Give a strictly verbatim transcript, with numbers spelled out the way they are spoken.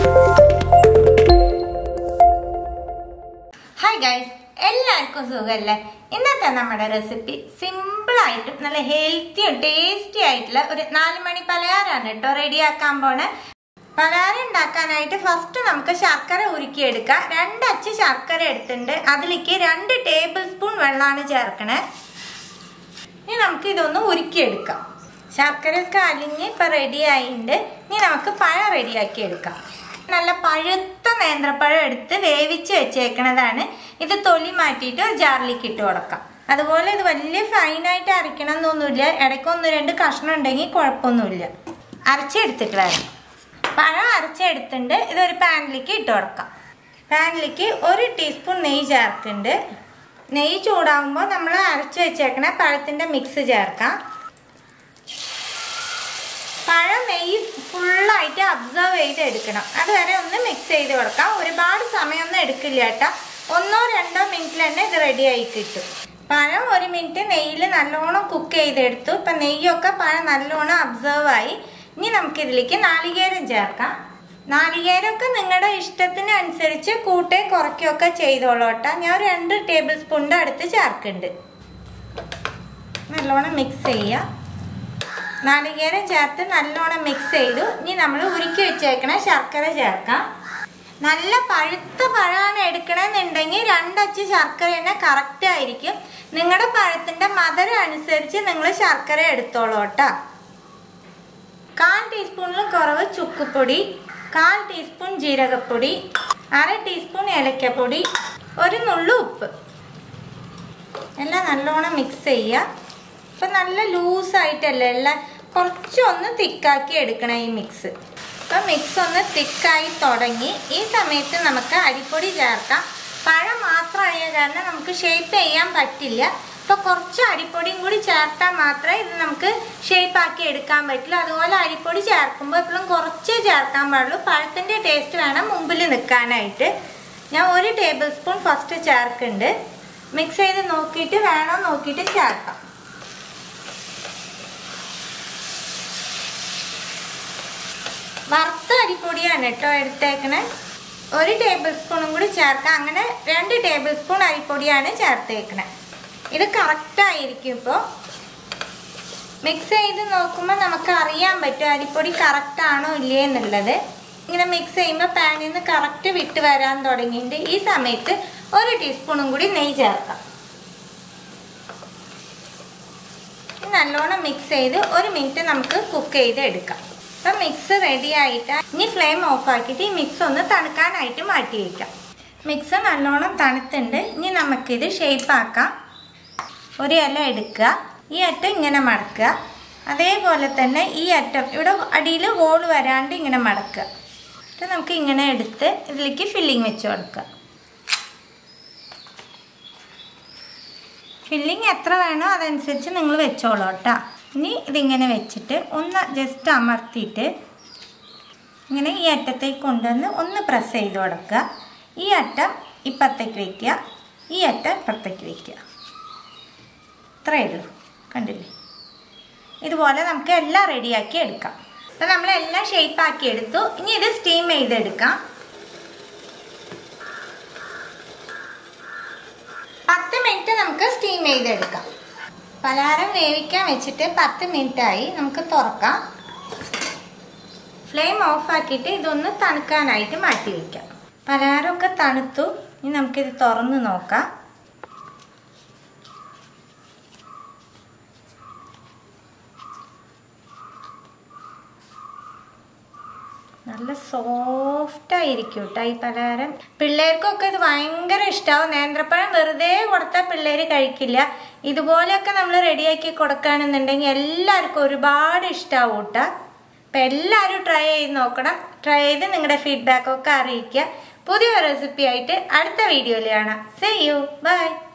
Hi guys, എല്ലാവർക്കും സുഖമല്ലേ? ഇന്നത്തെ നമ്മുടെ റെസിപ്പി സിമ്പിൾ ആയിട്ടും നല്ല ഹെൽത്തിയും ടേസ്റ്റി ആയിട്ടുള്ള ഒരു നാല് മണി പലഹാരമാണ് കേട്ടോ റെഡിയാക്കാൻ പോണേ. പലഹാരം ഉണ്ടാക്കാനായിട്ട് ഫസ്റ്റ് നമുക്ക് ശർക്കര ഉരുക്കിയെടുക്കാം. രണ്ടച്ച് ശർക്കര എടുത്തിട്ടുണ്ട്, അതിലേക്ക് രണ്ട് ടേബിൾ സ്പൂൺ വെള്ളമാണ് ചേർക്കണേ. ഇനി നമുക്ക് ഇതൊന്ന് ഉരുക്കിയെടുക്കാം. ശർക്കരയൊക്കെ അലിഞ്ഞ് ഇപ്പം റെഡി ആയിട്ടുണ്ട്. ഇനി നമുക്ക് പഴം റെഡിയാക്കി എടുക്കാം. നല്ല പഴുത്ത നേന്ത്രപ്പഴം എടുത്ത് വേവിച്ച് വെച്ചേക്കണതാണ്. ഇത് തൊലി മാറ്റിയിട്ട് ഒരു ജാറിലേക്ക് ഇട്ട് കൊടുക്കാം. അതുപോലെ ഇത് വലിയ ഫൈനായിട്ട് അരയ്ക്കണം എന്നൊന്നുമില്ല, ഇടയ്ക്ക് ഒന്ന് രണ്ട് കഷ്ണം ഉണ്ടെങ്കിൽ കുഴപ്പമൊന്നുമില്ല. അരച്ചെടുത്തിട്ട് വരാം. പഴം അരച്ചെടുത്തിട്ടുണ്ട്. ഇതൊരു പാനിലേക്ക് ഇട്ട് കൊടുക്കാം. പാനിലേക്ക് ഒരു ടീസ്പൂൺ നെയ്യ് ചേർക്കുന്നുണ്ട്. നെയ്യ് ചൂടാകുമ്പോൾ നമ്മൾ അരച്ച് വെച്ചേക്കണ പഴത്തിൻ്റെ മിക്സ് ചേർക്കാം. പഴം നെയ്യ് ഫുള്ളായിട്ട് അബ്സർവ് ചെയ്ത് എടുക്കണം. അതുവരെ ഒന്ന് മിക്സ് ചെയ്ത് കൊടുക്കാം. ഒരുപാട് സമയമൊന്നും എടുക്കില്ല കേട്ടോ, ഒന്നോ രണ്ടോ മിനിറ്റിൽ തന്നെ ഇത് റെഡി ആയി കിട്ടും. പഴം ഒരു മിനിറ്റ് നെയ്യിൽ നല്ലോണം കുക്ക് ചെയ്തെടുത്തു. ഇപ്പം നെയ്യൊക്കെ പഴം നല്ലോണം അബ്സർവ് ആയി. ഇനി നമുക്കിതിലേക്ക് നാളികേരം ചേർക്കാം. നാളികേരമൊക്കെ നിങ്ങളുടെ ഇഷ്ടത്തിന് അനുസരിച്ച് കൂട്ടേ കുറയ്ക്കുകയൊക്കെ ചെയ്തോളൂ കേട്ടോ. ഞാൻ രണ്ട് ടേബിൾ സ്പൂണിൻ്റെ അടുത്ത് ചേർക്കുന്നുണ്ട്. നല്ലോണം മിക്സ് ചെയ്യുക. നാളികേരം ചേർത്ത് നല്ലോണം മിക്സ് ചെയ്തു. ഇനി നമ്മൾ ഉരുക്കി വെച്ചേക്കണ ശർക്കര ചേർക്കാം. നല്ല പഴുത്ത പഴമാണ് എടുക്കണമെന്നുണ്ടെങ്കിൽ രണ്ടച്ച് ശർക്കര തന്നെ കറക്റ്റ് ആയിരിക്കും. നിങ്ങളുടെ പഴത്തിൻ്റെ മധുരം അനുസരിച്ച് നിങ്ങൾ ശർക്കര എടുത്തോളൂ കേട്ടോ. കാൽ ടീസ്പൂണിലും കുറവ് ചുക്കുപൊടി, കാൽ ടീസ്പൂൺ ജീരകപ്പൊടി, അര ടീസ്പൂൺ ഏലക്കപ്പൊടി, ഒരു നുള്ളു ഉപ്പ് എല്ലാം നല്ലോണം മിക്സ് ചെയ്യുക. ഇപ്പം നല്ല ലൂസായിട്ടല്ലേ എല്ലാം, കുറച്ചൊന്ന് തിക്കാക്കി എടുക്കണം ഈ മിക്സ്. ഇപ്പം മിക്സ് ഒന്ന് തിക്കായി തുടങ്ങി. ഈ സമയത്ത് നമുക്ക് അരിപ്പൊടി ചേർക്കാം. പഴം മാത്രമായ കാരണം നമുക്ക് ഷേപ്പ് ചെയ്യാൻ പറ്റില്ല. ഇപ്പോൾ കുറച്ച് അരിപ്പൊടിയും കൂടി ചേർത്താൽ മാത്രമേ ഇത് നമുക്ക് ഷേപ്പാക്കി എടുക്കാൻ പറ്റുള്ളൂ. അതുപോലെ അരിപ്പൊടി ചേർക്കുമ്പോൾ എപ്പോഴും കുറച്ചേ ചേർക്കാൻ പാടുള്ളൂ. പഴത്തിൻ്റെ ടേസ്റ്റ് വേണം മുമ്പിൽ നിൽക്കാനായിട്ട്. ഞാൻ ഒരു ടേബിൾ സ്പൂൺ ഫസ്റ്റ് ചേർക്കുന്നുണ്ട്. മിക്സ് ചെയ്ത് നോക്കിയിട്ട് വേണം നോക്കിയിട്ട് ചേർക്കാം. വറുത്ത അരിപ്പൊടിയാണ് കേട്ടോ എടുത്തേക്കണേ. ഒരു ടേബിൾ സ്പൂണും കൂടി ചേർക്കാം. അങ്ങനെ രണ്ട് ടേബിൾ സ്പൂൺ അരിപ്പൊടിയാണ് ചേർത്തേക്കണേ. ഇത് കറക്റ്റായിരിക്കും. ഇപ്പോൾ മിക്സ് ചെയ്ത് നോക്കുമ്പോൾ നമുക്ക് അറിയാൻ പറ്റും അരിപ്പൊടി കറക്റ്റാണോ ഇല്ലേ എന്നുള്ളത്. ഇങ്ങനെ മിക്സ് ചെയ്യുമ്പോൾ പാനിൽ നിന്ന് കറക്റ്റ് വിട്ട് വരാൻ തുടങ്ങിയിട്ട് ഈ സമയത്ത് ഒരു ടീസ്പൂണും കൂടി നെയ്യ് ചേർക്കാം. നല്ലോണം മിക്സ് ചെയ്ത് ഒരു മിനിറ്റ് നമുക്ക് കുക്ക് ചെയ്ത് എടുക്കാം. അപ്പം മിക്സ് റെഡി ആയിട്ട് ഇനി ഫ്ലെയിം ഓഫ് ആക്കിയിട്ട് ഈ മിക്സ് ഒന്ന് തണുക്കാനായിട്ട് മാറ്റി വയ്ക്കാം. മിക്സ് നല്ലോണം തണുത്തുണ്ട്. ഇനി നമുക്കിത് ഷേപ്പാക്കാം. ഒരു ഇല എടുക്കുക, ഈ അറ്റം ഇങ്ങനെ മടക്കുക. അതേപോലെ തന്നെ ഈ അറ്റം ഇവിടെ അടിയിൽ ഹോൾ വരാണ്ട് ഇങ്ങനെ മടക്കുക. എന്നിട്ട് നമുക്ക് ഇങ്ങനെ എടുത്ത് ഇതിലേക്ക് ഫില്ലിങ് വെച്ച് കൊടുക്കുക. ഫില്ലിങ് എത്ര വേണോ അതനുസരിച്ച് നിങ്ങൾ വെച്ചോളൂ കേട്ടോ. ഇനി ഇതിങ്ങനെ വെച്ചിട്ട് ഒന്ന് ജസ്റ്റ് അമർത്തിയിട്ട് ഇങ്ങനെ ഈ അറ്റത്തേക്ക് കൊണ്ടുവന്ന് ഒന്ന് പ്രസ് ചെയ്ത് കൊടുക്കുക. ഈ അറ്റം ഇപ്പുറത്തേക്ക് വയ്ക്കുക, ഈ അറ്റം ഇപ്പുറത്തേക്ക് വയ്ക്കുക. ഇത്രയേ ഉള്ളൂ, കണ്ടില്ലേ? ഇതുപോലെ നമുക്ക് എല്ലാം റെഡിയാക്കി എടുക്കാം. അപ്പം നമ്മളെല്ലാം ഷേപ്പാക്കി എടുത്തു. ഇനി ഇത് സ്റ്റീം ചെയ്തെടുക്കാം. പത്ത് മിനിറ്റ് നമുക്ക് സ്റ്റീം ചെയ്തെടുക്കാം. പലഹാരം വേവിക്കാൻ വെച്ചിട്ട് പത്ത് മിനിറ്റായി. നമുക്ക് തുറക്കാം. ഫ്ലെയിം ഓഫ് ആക്കിയിട്ട് ഇതൊന്ന് തണുക്കാനായിട്ട് മാറ്റി വയ്ക്കാം. പലഹാരമൊക്കെ തണുത്തു. ഇനി നമുക്കിത് തുറന്ന് നോക്കാം. നല്ല സോഫ്റ്റായിരിക്കും കേട്ടോ ഈ പലഹാരം. പിള്ളേർക്കൊക്കെ ഇത് ഭയങ്കര ഇഷ്ടമാവും. നേന്ത്രപ്പഴം വെറുതെ കൊടുത്താൽ പിള്ളേർ കഴിക്കില്ല. ഇതുപോലെയൊക്കെ നമ്മൾ റെഡിയാക്കി കൊടുക്കുകയാണെന്നുണ്ടെങ്കിൽ എല്ലാവർക്കും ഒരുപാട് ഇഷ്ടമാവും കേട്ടോ. അപ്പം എല്ലാവരും ട്രൈ ചെയ്ത് നോക്കണം. ട്രൈ ചെയ്ത് നിങ്ങളുടെ ഫീഡ്ബാക്കൊക്കെ അറിയിക്കുക. പുതിയ റെസിപ്പി ആയിട്ട് അടുത്ത വീഡിയോയിൽ കാണാം. See you, by.